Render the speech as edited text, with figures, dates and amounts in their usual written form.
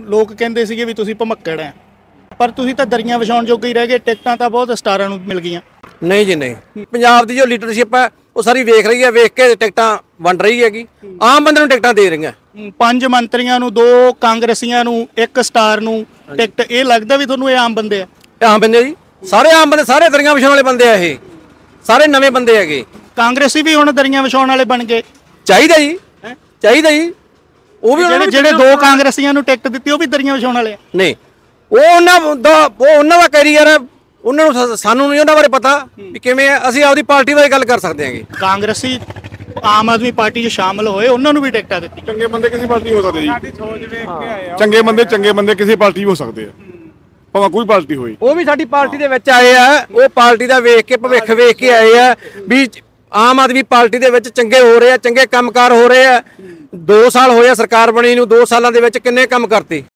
ਲੋਕ ਕਹਿੰਦੇ ਸੀਗੇ ਵੀ ਤੁਸੀਂ ਭਮੱਕੜ ਹੈ, ਪਰ ਤੁਸੀਂ ਤਾਂ ਦਰੀਆਂ ਵਿਛਾਉਣ ਜੋਗੇ ਹੀ ਰਹਿ ਗਏ। ਟਿਕਟਾਂ ਤਾਂ ਬਹੁਤ ਸਟਾਰਾਂ ਨੂੰ ਮਿਲ ਗਈਆਂ। नहीं जी नहीं, पंजाब की जो लीडरशिप है वो सारी वेख रही है, वेख के टिकटां वंड रही हैगी, आम बंदे नूं टिकटां दे रही हैं। 5 ਮੰਤਰੀਆਂ ਨੂੰ, 2 ਕਾਂਗਰਸੀਆਂ ਨੂੰ, 1 ਸਟਾਰ ਨੂੰ ਟਿਕਟ। ਇਹ ਲੱਗਦਾ ਵੀ ਤੁਹਾਨੂੰ ਇਹ ਆਮ ਬੰਦੇ ਆ? आम बंदे जी, सारे आम बंदे, सारे दरियां विछाउण वाले बंदे आ, ये सारे नवे बंदे हैगे। ਕਾਂਗਰਸੀ ਵੀ ਹੁਣ ਦਰੀਆਂ ਵਿਛਾਉਣ ਵਾਲੇ ਬਣ ਗਏ। चाहिदा जी, चाहिदा जी। ਉਹ ਵੀ ਜਿਹੜੇ 2 ਕਾਂਗਰਸੀਆਂ ਨੂੰ ਟਿਕਟ ਦਿੱਤੀ ਉਹ ਵੀ ਦਰੀਆਂ ਵਿਛਾਉਣ ਵਾਲੇ ਆ? ਨਹੀਂ, ਉਹ ਉਹਨਾਂ ਦਾ ਕੈਰੀਅਰ ਹੈ, ਉਹਨਾਂ ਨੂੰ, ਸਾਨੂੰ ਨਹੀਂ ਉਹਨਾਂ ਬਾਰੇ ਪਤਾ ਵੀ ਕਿਵੇਂ ਹੈ। ਅਸੀਂ ਆਪਦੀ ਪਾਰਟੀ ਬਾਰੇ ਗੱਲ ਕਰ ਸਕਦੇ ਹਾਂਗੇ। ਕਾਂਗਰਸੀ ਆਮ ਆਦਮੀ ਪਾਰਟੀ 'ਚ ਸ਼ਾਮਲ ਹੋਏ, ਉਹਨਾਂ ਨੂੰ ਵੀ ਟਿਕਟਾਂ ਦਿੱਤੀ। ਚੰਗੇ ਬੰਦੇ ਕਿਸੇ ਪਾਰਟੀ ਹੋ ਸਕਦੇ ਜੀ, ਚੰਗੇ ਬੰਦੇ ਕਿਸੇ ਪਾਰਟੀ ਹੋ ਸਕਦੇ ਆ, ਭਾਵੇਂ ਕੋਈ ਪਾਰਟੀ ਹੋਈ। ਉਹ ਵੀ ਸਾਡੀ ਪਾਰਟੀ ਦੇ ਵਿੱਚ ਆਏ ਆ, ਉਹ ਪਾਰਟੀ ਦਾ ਵੇਖ ਕੇ, ਭਵਿੱਖ ਵੇਖ ਕੇ ਆਏ ਆ ਵੀ ਆਮ ਆਦਮੀ ਪਾਰਟੀ ਦੇ ਵਿੱਚ ਚੰਗੇ ਹੋ ਰਹੇ ਆ, ਚੰਗੇ ਕੰਮਕਾਰ ਹੋ ਰਹੇ ਆ। 2 ਸਾਲ ਹੋਏ ਆ ਸਰਕਾਰ ਬਣੀ ਨੂੰ, 2 ਸਾਲਾਂ ਦੇ ਵਿੱਚ ਕਿੰਨੇ ਕੰਮ ਕਰਤੇ।